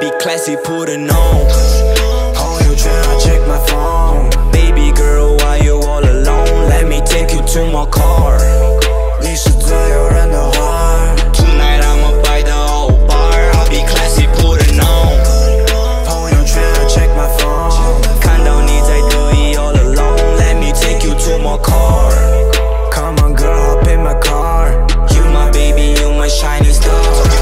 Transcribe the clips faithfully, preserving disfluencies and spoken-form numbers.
be classy, put it on. 朋友圈 I check my phone. Baby girl, why you all alone? Let me take you to my car. 你是自由人的花。 Tonight I'ma buy the whole bar. I'll be classy, put it on. 朋友圈 I check my phone. 看到你在得意 all alone. Let me take you to my car. Come on girl, hop in my car. You my baby, you my shining star.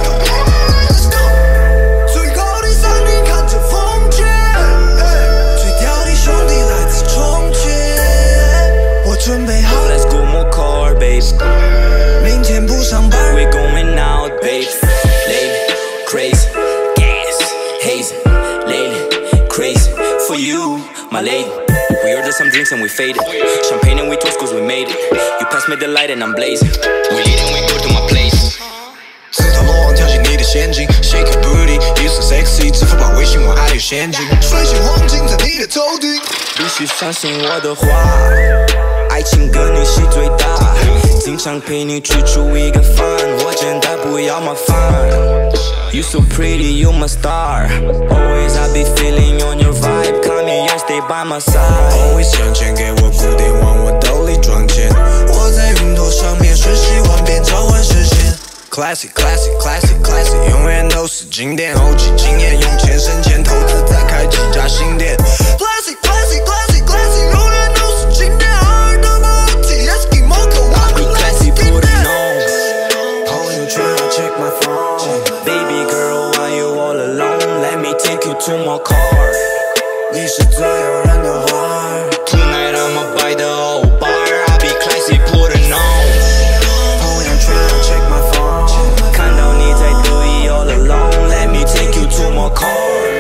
最高的山顶看着风景，最屌的兄弟来自重庆。我准备好 Let's go my car, babe. 明天不上班。 We going out, babe. Lady, crazy, gas, hazy. Lady, crazy for you, my lady. We ordered some drinks and we faded. Champagne and we toast cause we made it. You pass me the light and I'm blazing. We lead and we go to my place. 自投罗网跳进你的陷阱 ，Shake your booty, you so sexy， 支付宝、微信我还有现金，水星黄金在你的头顶。 必须相信我的话，爱情跟你是最大，经常陪你去出一个饭，我真的不要麻烦。You so pretty, you my star. Always I be feeling on your vibe. Come here, stay by my side. Always 向前给我鼓点，往我兜里装钱。我在云朵上面瞬息万变，召唤视线。Classic, classic, classic, classic， 永远都是经典。O G 经验，用钱生钱，投资再开几家新店。Classic, classic, classic, classic， 永远都是经典。阿尔德巴 T S K 摩克，我比 classic 经典。朋友圈 I check my phone。Baby girl, why you all alone? Let me take you to my car. 你是自由人的花。 Tonight I'ma buy the whole bar. I'll be classy, put it on. 朋友圈 I check my phone. 看到你在得意 all alone. Let me take you to my car.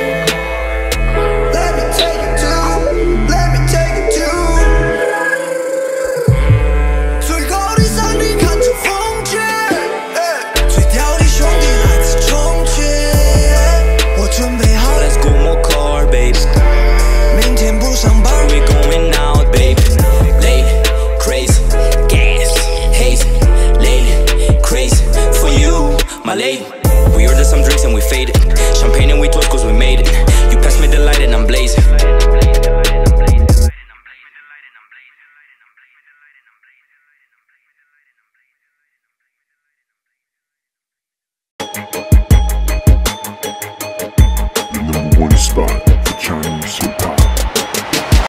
Let me take you to, let me take you to 最高的山顶看着风景，最屌的兄弟来自重庆。我准备好 Let's go my car, babe. 明天不上班。 We going out, babe. Lady, crazy, gas, hazy. Lady, crazy for you, my lady. We ordered some drinks and we faded. Champagne and we toast cause we made it. You pass me the light and I'm blazing. Number one spot.